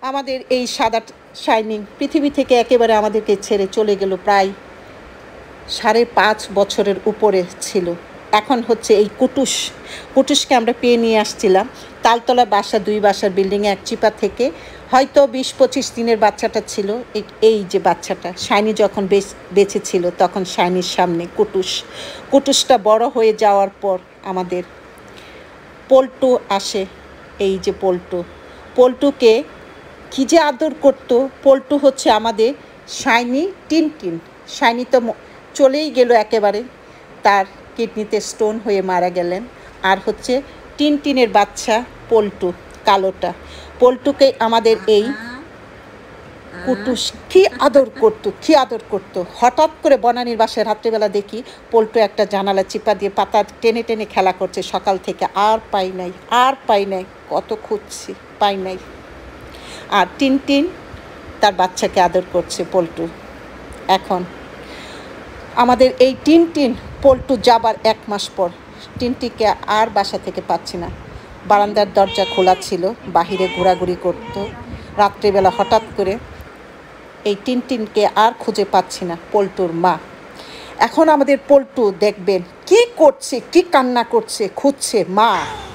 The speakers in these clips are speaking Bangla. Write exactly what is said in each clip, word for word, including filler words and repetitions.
আমাদের এই সাদা শাইনিং পৃথিবী থেকে একেবারে আমাদেরকে ছেড়ে চলে গেল, প্রায় সাড়ে পাঁচ বছরের উপরে ছিল। এখন হচ্ছে এই কুটুস কুটুসকে আমরা পেয়ে নিয়ে আসছিলাম তালতলা বাসা, দুই বাসার বিল্ডিংয়ে এক চিপা থেকে। হয়তো বিশ পঁচিশ দিনের বাচ্চাটা ছিল। এই যে বাচ্চাটা শাইনি যখন বেঁচে ছিল তখন শাইনির সামনে কুটুস কুটুসটা বড় হয়ে যাওয়ার পর আমাদের পল্টু আসে। এই যে পল্টু পল্টুকে কী যে আদর করতো। পল্টু হচ্ছে আমাদের শাইনি টিনটিন। শাইনি তো চলেই গেল একেবারে, তার কিডনিতে স্টোন হয়ে মারা গেলেন। আর হচ্ছে টিনটিনের বাচ্চা পল্টু, কালোটা। পল্টুকে আমাদের এই কুটুস কী আদর করতো, কী আদর করতো। হঠাৎ করে বনানীর বাসায় রাত্রিবেলা দেখি পল্টু একটা জানালা চিপা দিয়ে পাতা টেনে টেনে খেলা করছে সকাল থেকে। আর পাই নাই, আর পাই নাই, কত খুঁজছি, পাই নাই। আর টিনটিন তার বাচ্চাকে আদর করছে পল্টু। এখন আমাদের এই টিনটিন পল্টু যাবার এক মাস পর টিনটিকে আর বাসা থেকে পাচ্ছি না। বারান্দার দরজা খোলা ছিল, বাহিরে ঘোরাঘুরি করতো। রাত্রিবেলা হঠাৎ করে এই টিনটিনকে আর খুঁজে পাচ্ছি না পল্টুর মা। এখন আমাদের পল্টু দেখবেন কি করছে, কি কান্না করছে, খুঁজছে মা।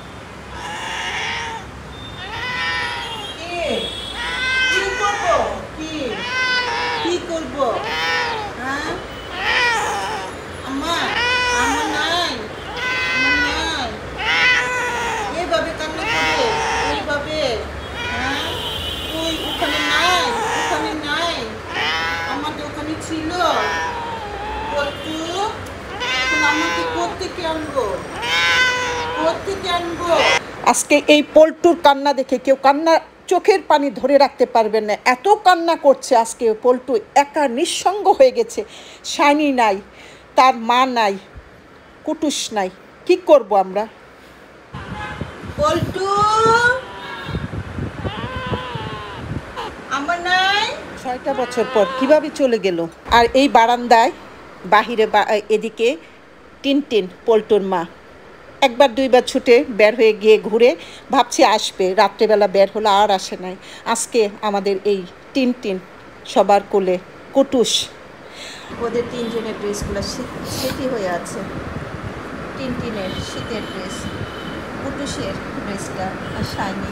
আজকে এই পল্টুর কান্না দেখে কেউ কান্না চোখের পানি ধরে রাখতে পারবেন না, এত কান্না করছে। আজকে পল্টু একা নিঃসঙ্গ হয়ে গেছে। শাইনি নাই, তার মা নাই, কুটুস নাই, কি করব আমরা? পল্টু আমার নাই। ছয়টা বছর পর কিভাবে চলে গেল। আর এই বারান্দায় বাহিরে এদিকে টিনটিন পল্টুর মা একবার দুইবার ছুটে বের হয়ে গিয়ে ঘুরে ভাবছি আসবে, রাত্রেবেলা বের হলো আর আসে নাই। আজকে আমাদের এই টিনটিন সবার কোলে কুটুস। ওদের তিনজনের ড্রেসগুলো স্মৃতি হয়ে আছে। টিনটিনের শীতের ড্রেস, কুটুসের ড্রেসটা, আর শাইনি।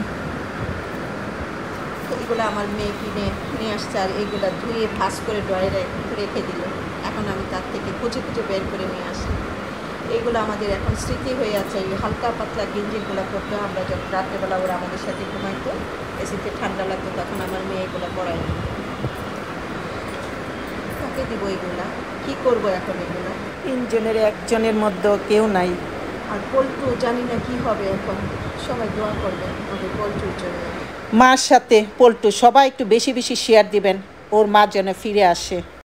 এগুলো আমার মেয়ে কিনে নিয়ে আসছে, আর এগুলো ধুয়ে ভাস করে ড্রয়ারে রেখে দিল। এখন আমি তার থেকে খুঁজে খুঁজে বের করে নিয়ে আসি। এইগুলো আমাদের এখন স্মৃতি হয়ে আছে। এই হালকা পাতলা গেঞ্জিগুলো পরতো আমরা যখন রাত্রেবেলা, ওরা আমাদের সাথে ঘুমাইতো, এসিতে ঠান্ডা লাগতো, তখন আমার মেয়ে এগুলো পরাই। ওকে দিব এগুলা, কী করবো এখন এগুলো? তিনজনের একজনের মধ্যে কেউ নাই। আর পল্টু জানি না কি হবে এখন। সবাই দোয়া করবেন ওদের পল্টুর জন্য। মার সাথে পল্টু সবাই একটু বেশি বেশি শেয়ার দিবেন, ওর মা যেন ফিরে আসে।